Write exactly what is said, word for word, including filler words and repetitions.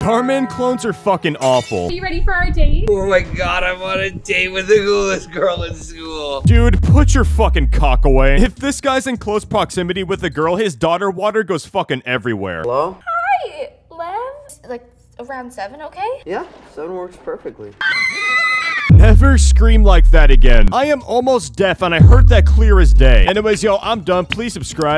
Dhar Mann clones are fucking awful. Are you ready for our date? Oh my god, I'm on a date with the coolest girl in school. Dude, put your fucking cock away. If this guy's in close proximity with a girl, his daughter water goes fucking everywhere. Hello? Hi, Lev. Like, around seven, okay? Yeah, seven works perfectly. Never scream like that again. I am almost deaf and I heard that clear as day. Anyways, yo, I'm done. Please subscribe.